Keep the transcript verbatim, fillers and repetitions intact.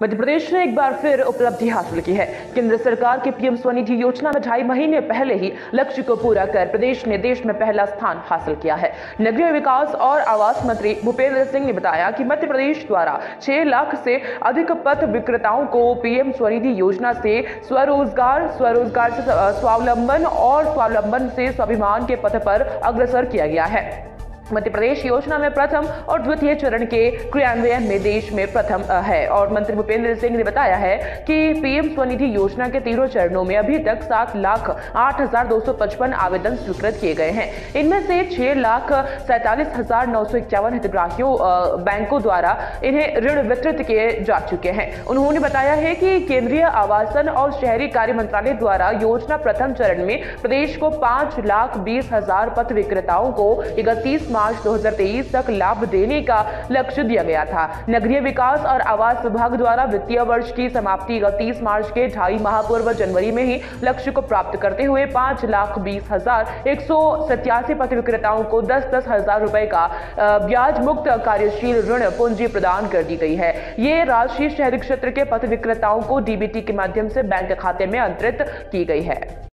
मध्य प्रदेश ने एक बार फिर उपलब्धि हासिल की है। केंद्र सरकार की पीएम स्वनिधि योजना में ढाई महीने पहले ही लक्ष्य को पूरा कर प्रदेश ने देश में पहला स्थान हासिल किया है। नगरीय विकास और आवास मंत्री भूपेंद्र सिंह ने बताया कि मध्य प्रदेश द्वारा छह लाख से अधिक पथ विक्रेताओं को पीएम स्वनिधि योजना से स्वरोजगार स्वरोजगार से स्वावलंबन और स्वावलंबन से स्वाभिमान के पथ पर अग्रसर किया गया है। मध्य प्रदेश योजना में प्रथम और द्वितीय चरण के क्रियान्वयन में देश में प्रथम है और मंत्री भूपेंद्र सिंह ने बताया है कि पीएम स्वनिधि योजना के तीनों चरणों में अभी तक सात लाख आठ हजार दो सौ पचपन आवेदन स्वीकृत किए गए हैं। इनमें से छह लाख सैंतालीस हजार नौ सौ इक्यावन हितग्राहियों बैंकों द्वारा इन्हें ऋण वितरित किए जा चुके हैं। उन्होंने बताया है कि केंद्रीय आवासन और शहरी कार्य मंत्रालय द्वारा योजना प्रथम चरण में प्रदेश को पांच लाख बीस हजार पथ विक्रेताओं को इकतीस मार्च दो हज़ार तेईस तक लाभ देने का लक्ष्य दिया गया था। नगरीय विकास और आवास विभाग द्वारा वित्तीय वर्ष की समाप्ति इकतीस मार्च के ढाई माह पूर्व जनवरी में ही लक्ष्य को प्राप्त करते हुए पांच लाख बीस हजार एक सौ सत्यासी पथ विक्रेताओं को दस दस हजार रुपए का ब्याज मुक्त कार्यशील ऋण पूंजी प्रदान कर दी गई है। ये राशि शहरी क्षेत्र के पथ विक्रेताओं को डीबीटी के माध्यम से बैंक खाते में अंतरित की गई है।